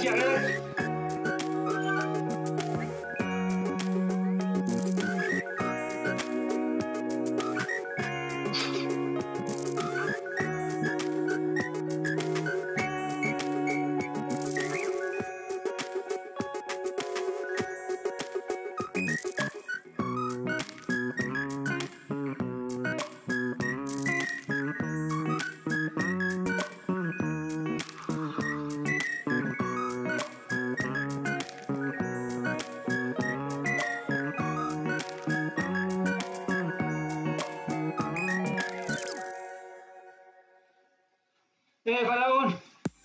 Gracias, Palabón.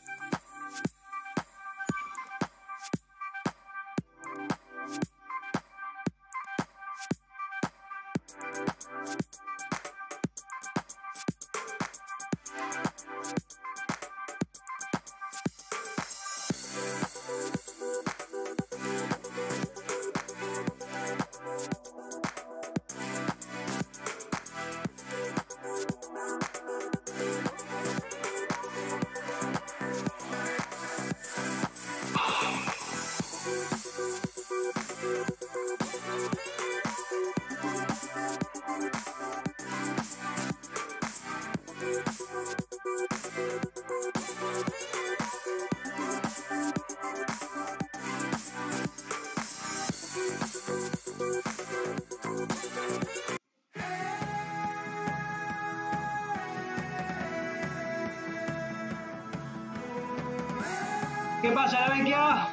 ¿Qué pasa, la Benquia?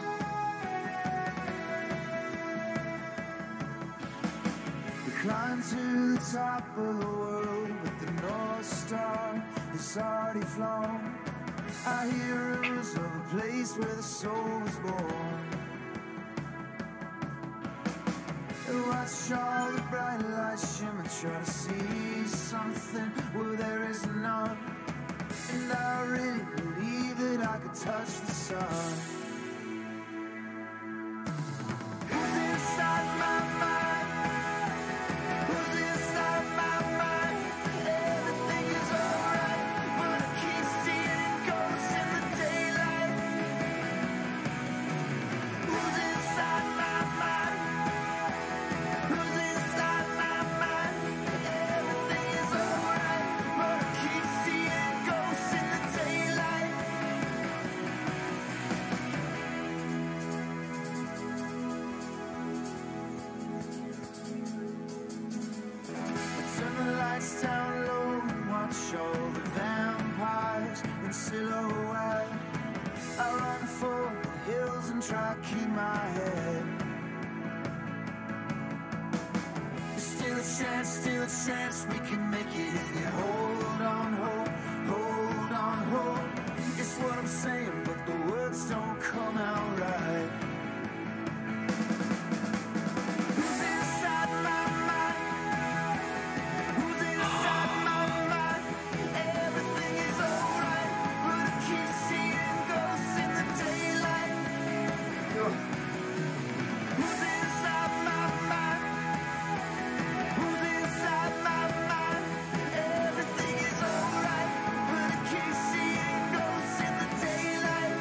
Climb to the top of the world, but the North Star is already flown. Our heroes of a place where the soul was born. And watch all the bright lights shimmer, try to see something where there is none. And I really believe that I could touch the sun. Who's inside my mind? Who's inside my mind? Everything is alright, but I keep seeing ghosts in the daylight. Who's inside my mind? Who's inside my mind? Everything is alright, but I keep seeing ghosts in the daylight. Turn the lights down low and watch all the vampires in silhouette. I run for the hills and try to keep my head. There's still a chance we can make it if we hold on hope, hold on hope. It's what I'm saying, but the words don't come out right. Who's inside my mind? Who's inside my mind? Everything is alright, but I keep seeing ghosts in the daylight. Who's inside my mind? Who's inside my mind? Everything is alright, but I keep seeing ghosts in the daylight.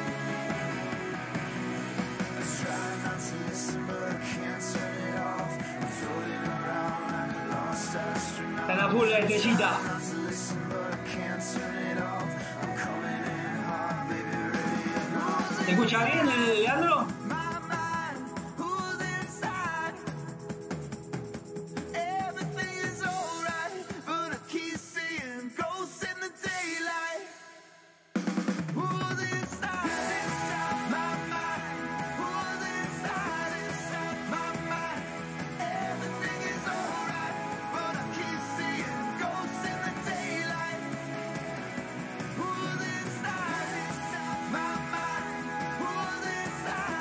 I try not to listen, but I can't turn it off. I'm floating around like a lost astronaut. Está la full la estrellita. Not to listen, but I can't turn it off. I'm coming in hot, baby, ready to go. ¿Se escucha bien, Leandro? My mind, who's inside? Everything is alright, but I keep seeing ghosts in the daylight. Who's inside my mind? Who's inside my mind? Everything is alright, but I keep seeing ghosts in the daylight. Who's inside my mind? Who's inside?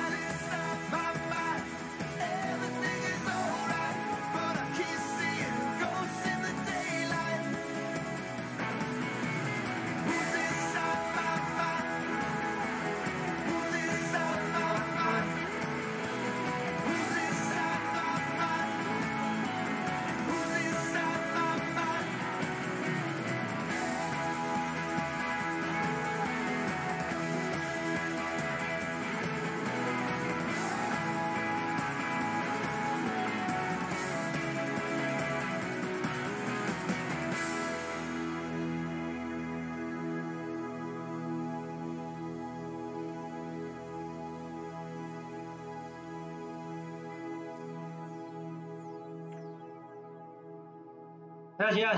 Gracias.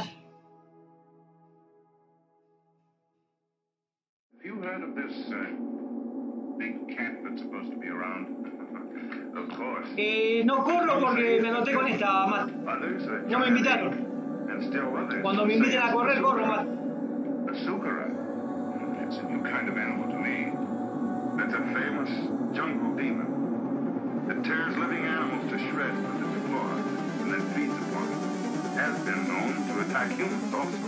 Have you heard of this big cat that's supposed to be around? Of course. No corro porque me anoté con esta, Matt. No me invitaron. Cuando me inviten a correr, corro, Matt. A sukara. It's a new kind of animal to me. It's a famous jungle demon. It tears living animals to shreds with its claws and then feeds upon them. Has been known to attack humans also.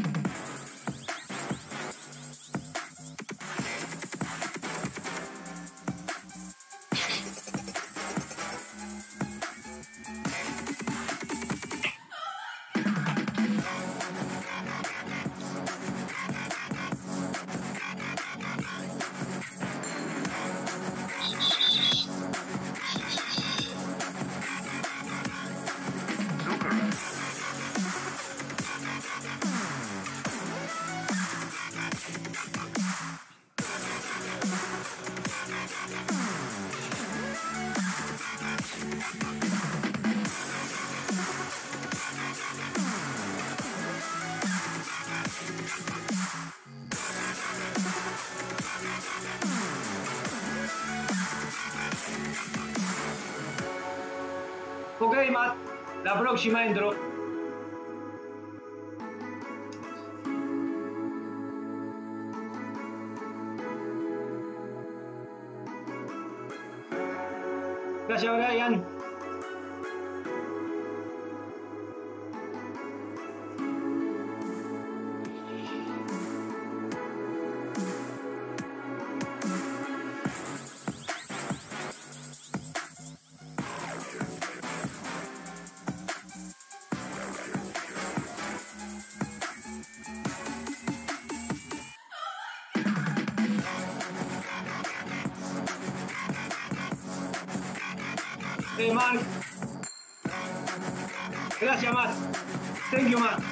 Ok, Matt, la próxima entro. Gracias, Brian. Mark. Gracias, Matt. Thank you, Matt.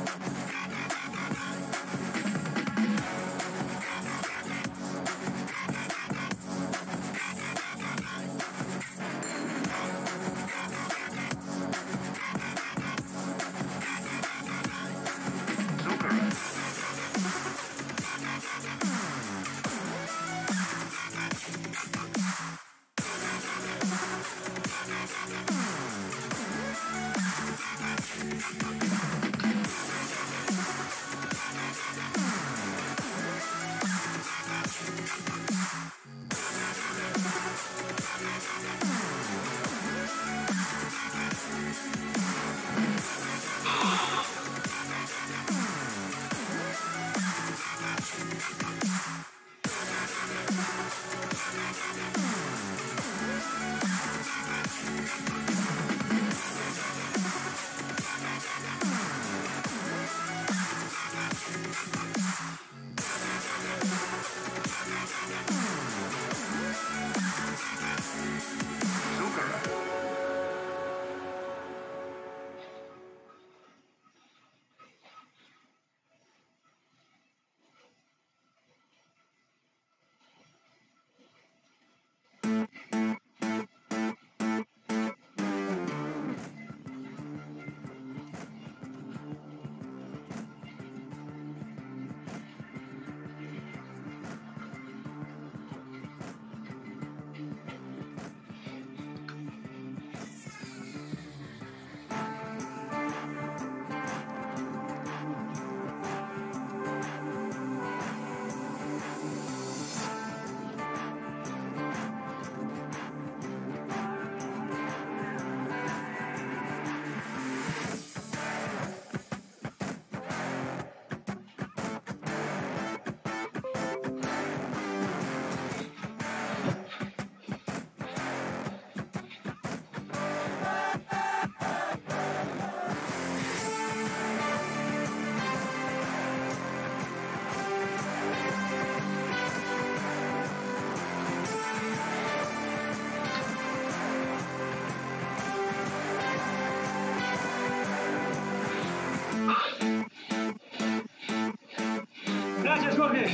Gracias, Jorge.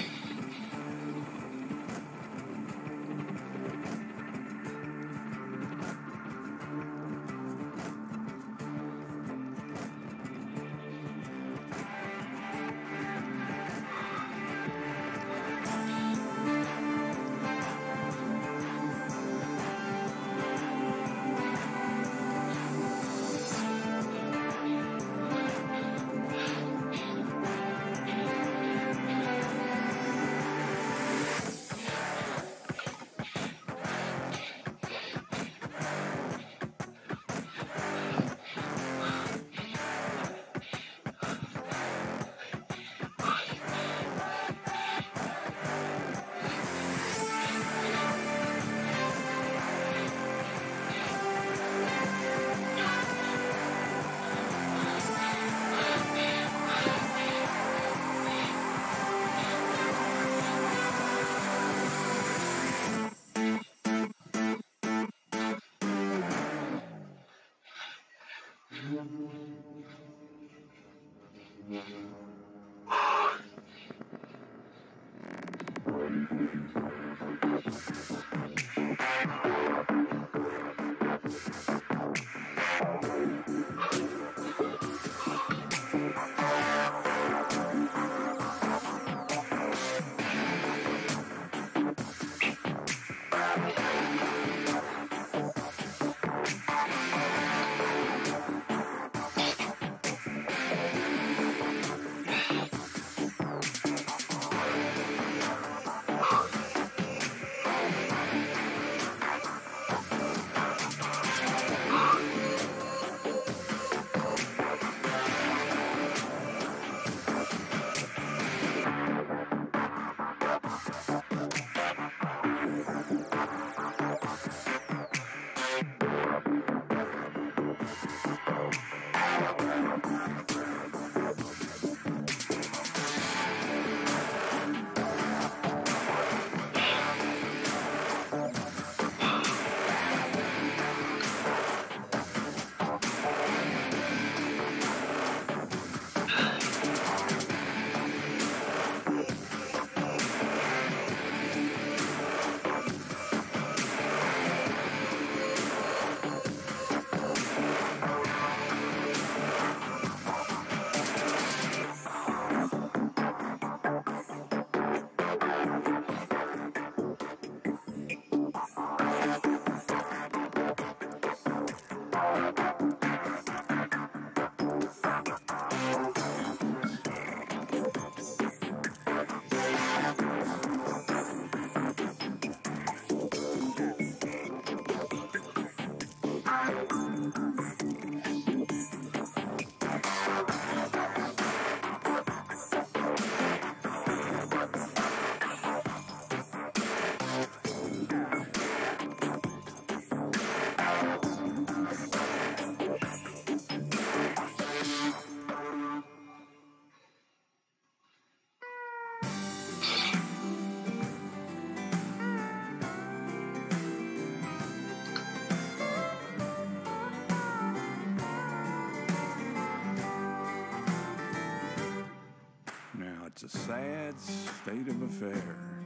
It's a sad state of affairs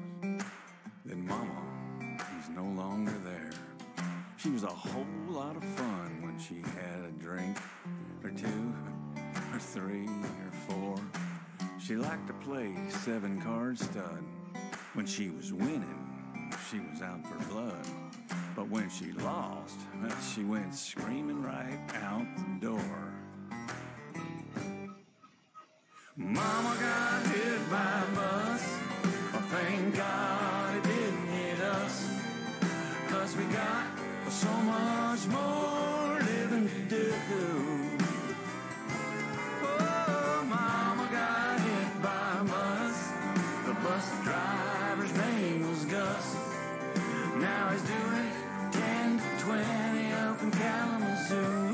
that Mama is no longer there. She was a whole lot of fun when she had a drink or two or three or four. She liked to play 7-card stud. When she was winning, she was out for blood. But when she lost, she went screaming right out the door. Mama got hit by a bus. Oh, thank God it didn't hit us, 'cause we got so much more living to do. Oh, Mama got hit by a bus. The bus driver's name was Gus. Now he's doing 10 to 20 up in Kalamazoo.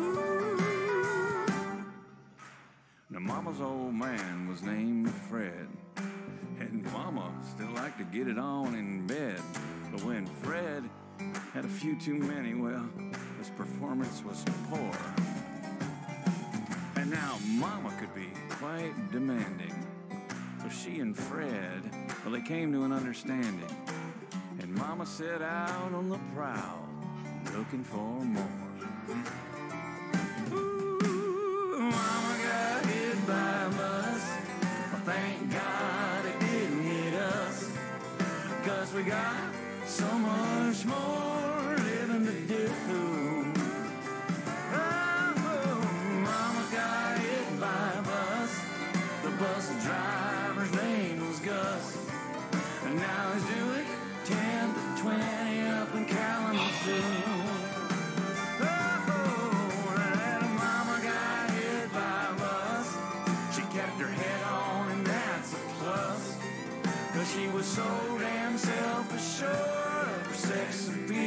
Now Mama's old man was named Fred, and Mama still liked to get it on in bed. But when Fred had a few too many, well, his performance was poor. And now Mama could be quite demanding. So she and Fred, well, they came to an understanding. And Mama set out on the prowl, looking for more. Mama got hit by a bus. Oh, thank God it didn't hit us, 'cause we got so much more living to do. Oh, Mama got hit by a bus. The bus driver's name was Gus. And now he's doing 10 to 20 up in Kalamazoo. She was so damn self-assured of her sex appeal.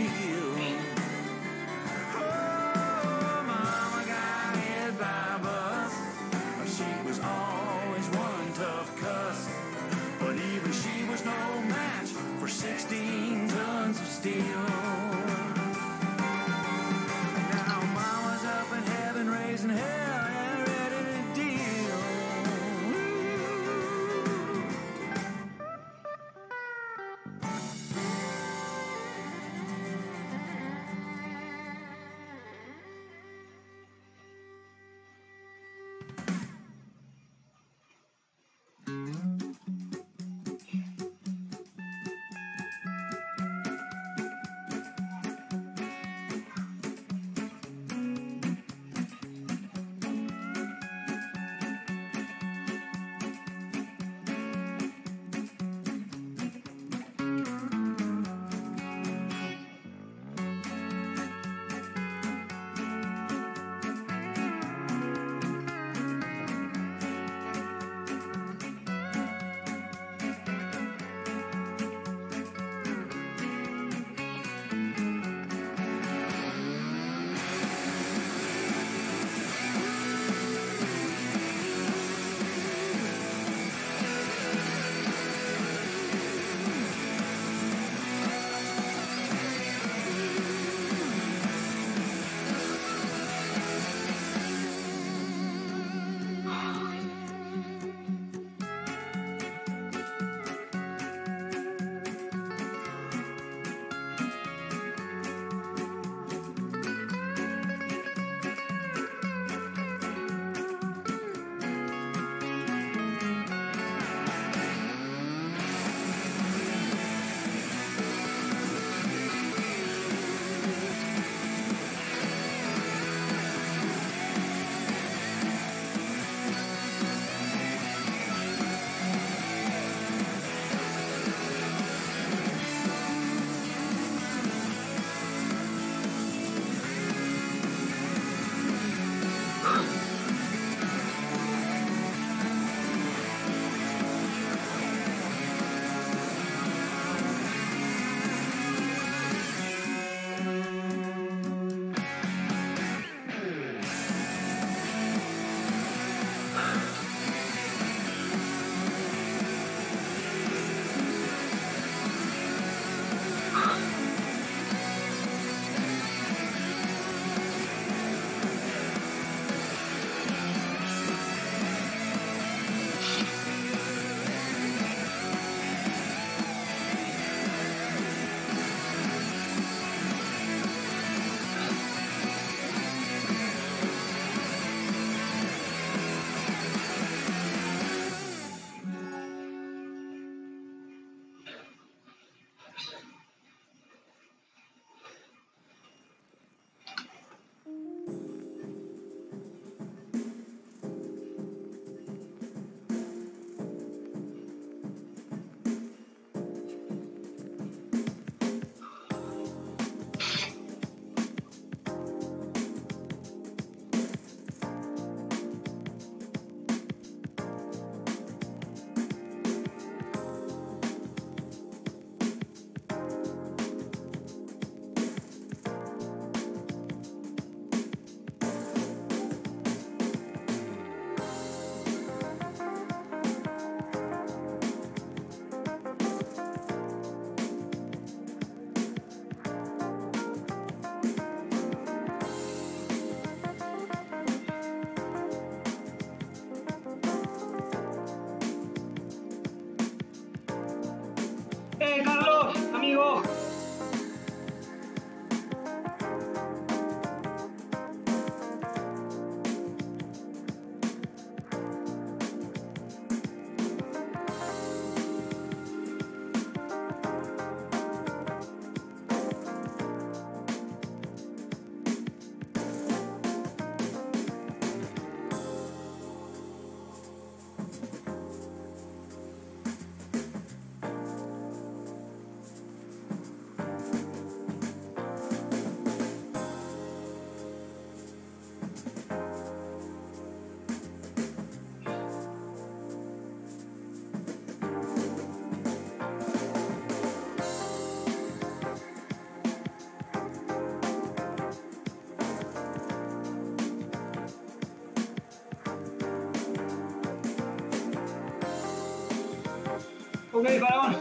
Carlos, amigo. Ok, paramos.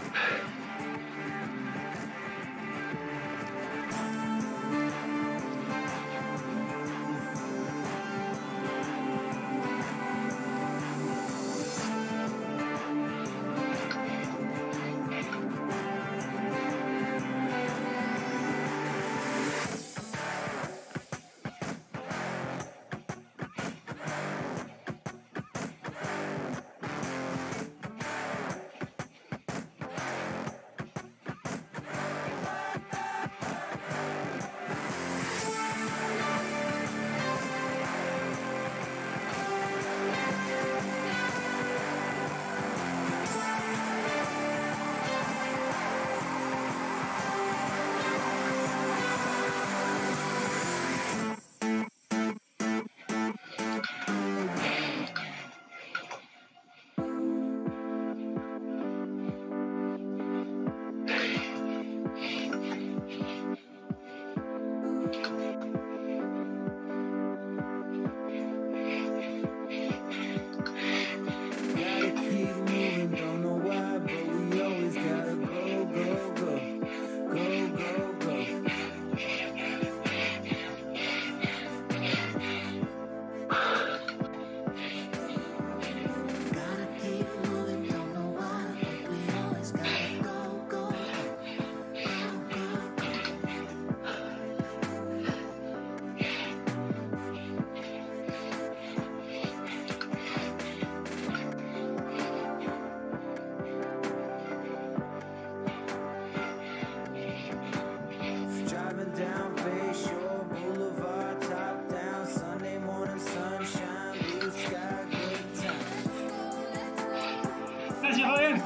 Gracias, Fabián.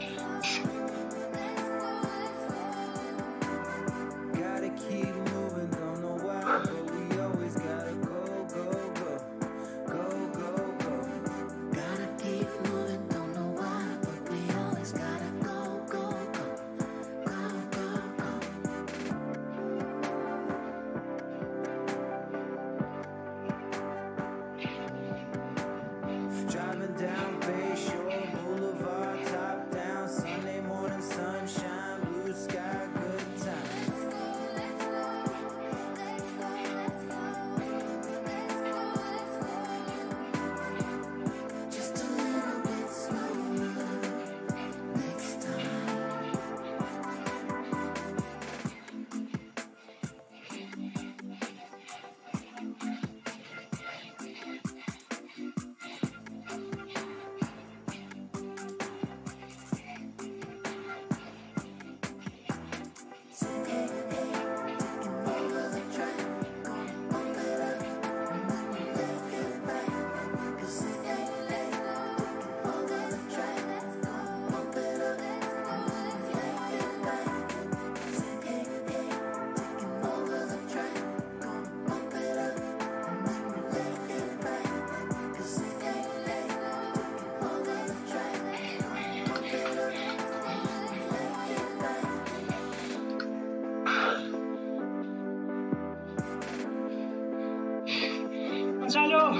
Gonzalo.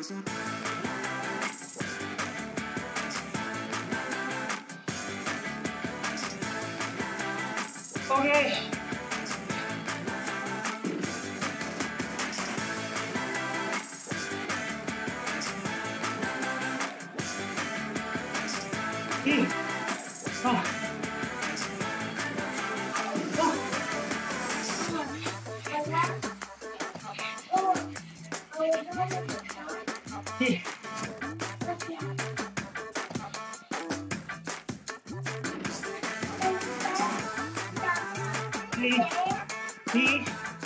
Ok. Sí. Oh. Sí. Sí. Sí.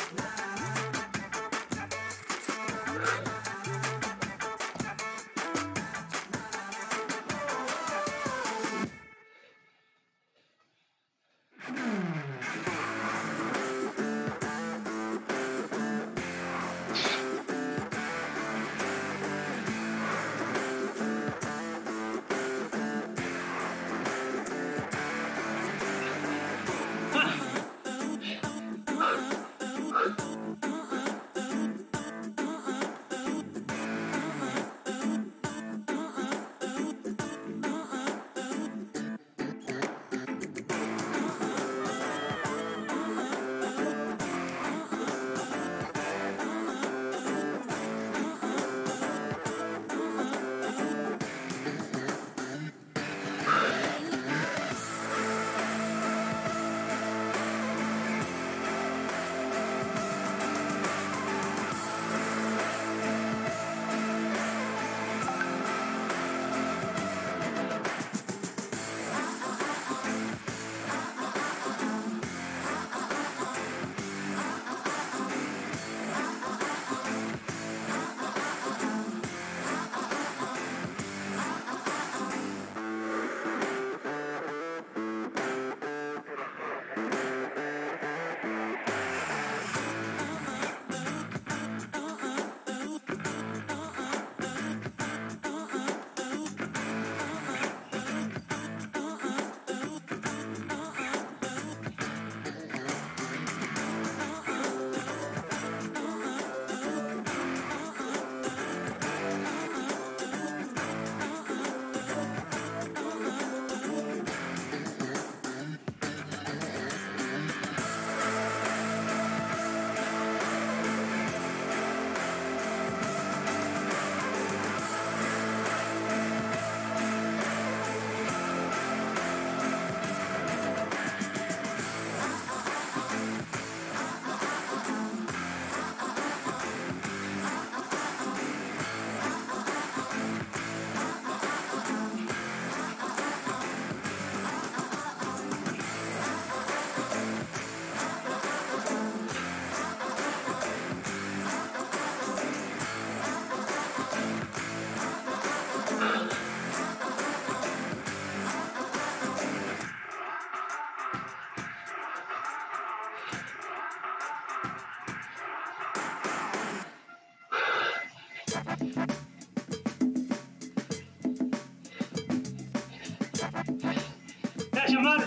Gracias, Marc.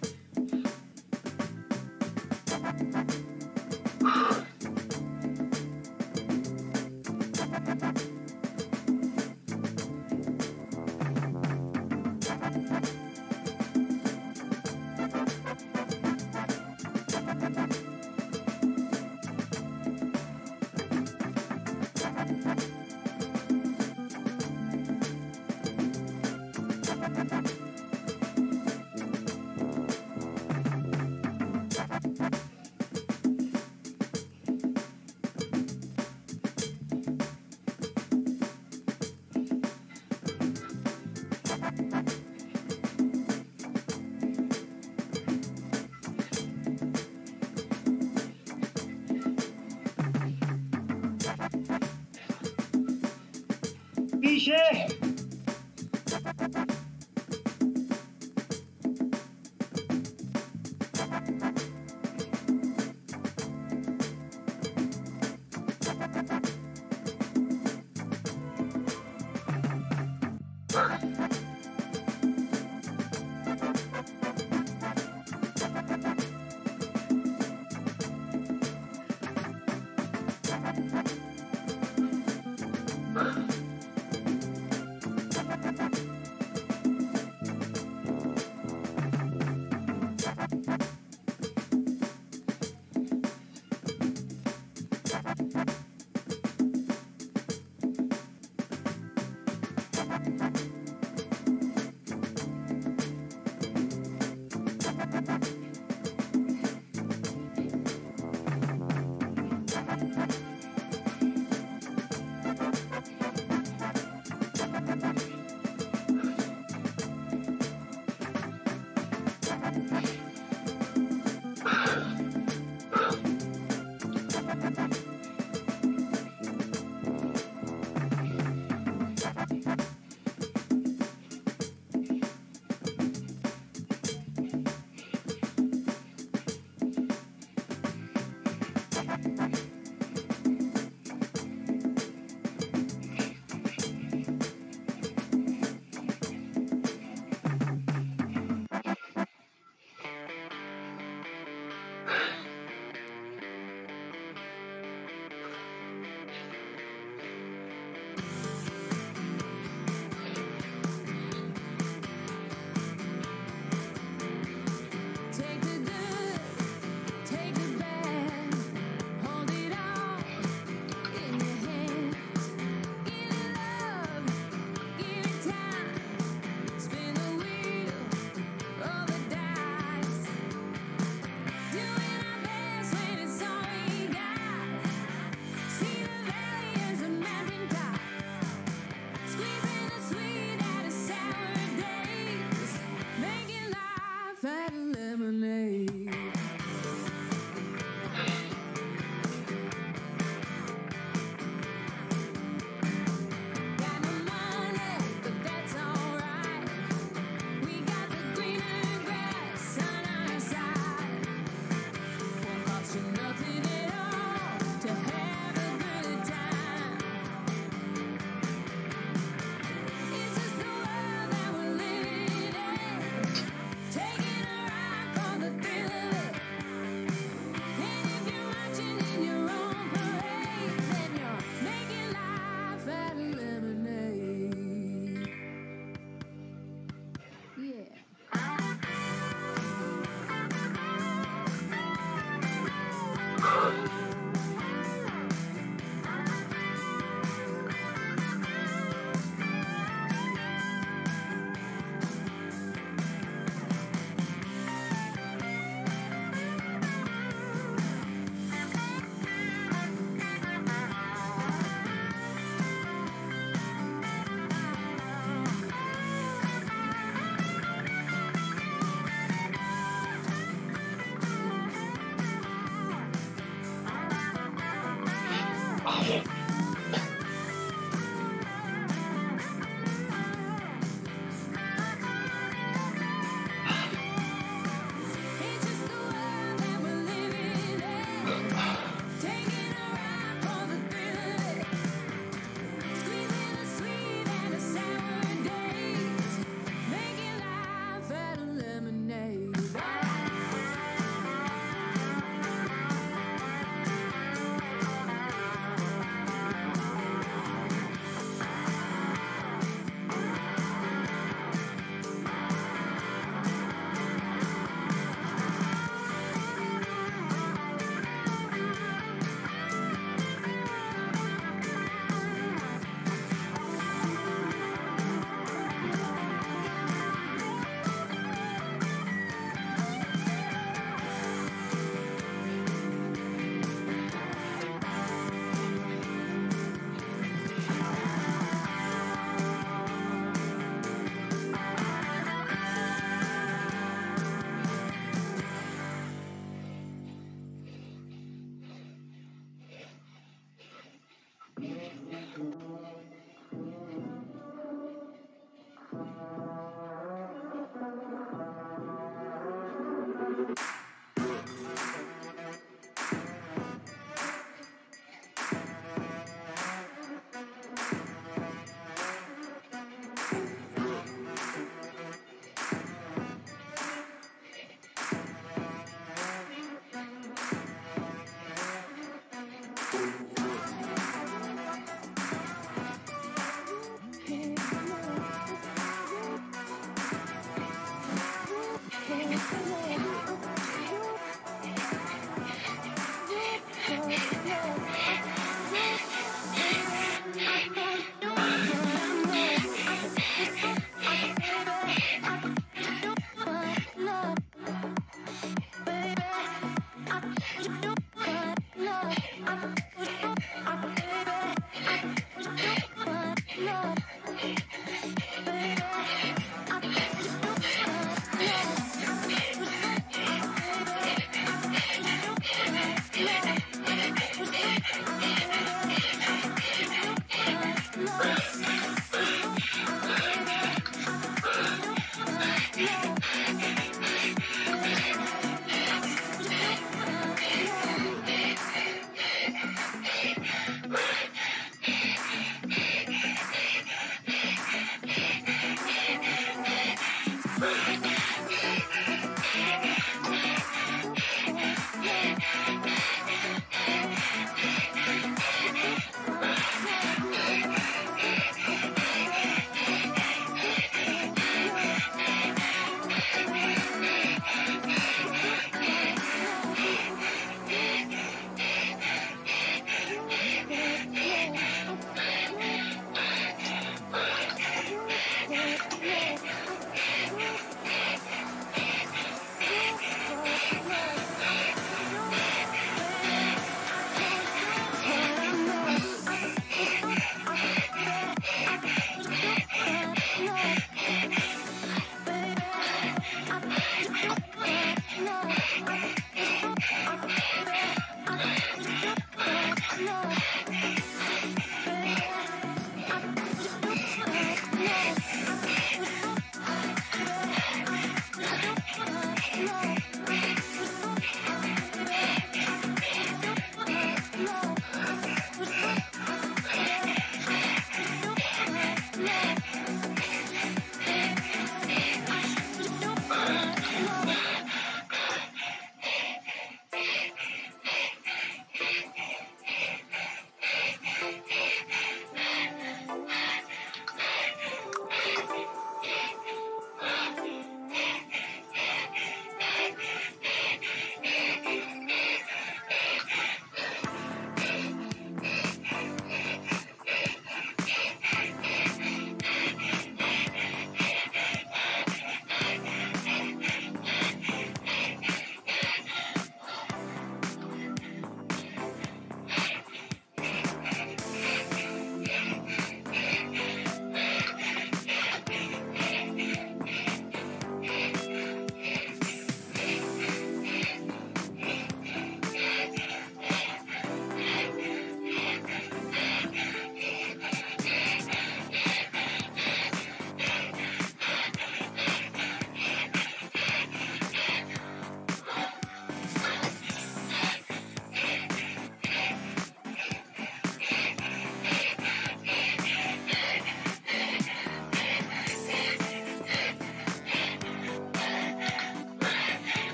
Guille.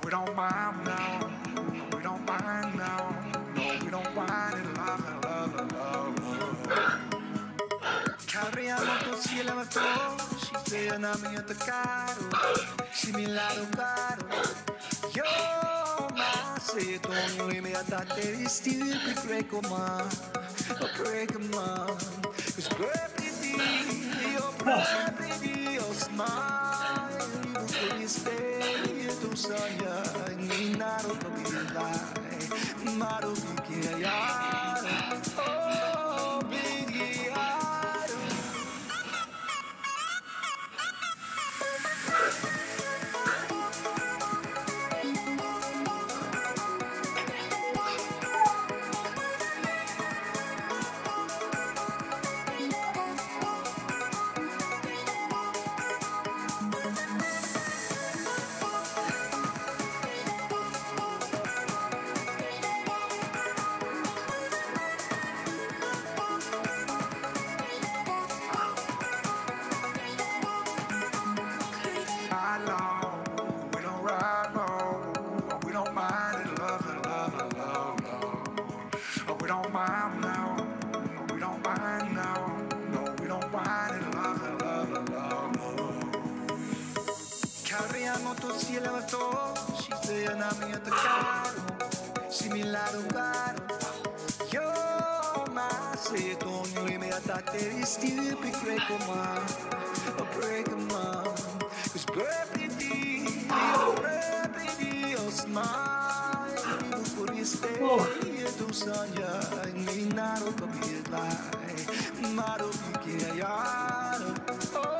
we don't mind now. No, we don't mind now. No, we don't mind it. Love, love, love, love. Carriamo tutti le voci, te na mia caro, similare caro. Yo, ma se tu non mi attaccare di stile, break a man, cause perfectly, you're perfectly, your smile, you fully stay, tu sogna, ni naro capire, maro picchiare, oh, picchiare. Carriamo tutti le voci, te na mia caro, similare caro. Yo, ma se tu non mi attacchi, stile break a man, cause perfectly, you're perfectly, your smile, you fully stay, tu sogna, ni naro capire, maro picchiare, oh.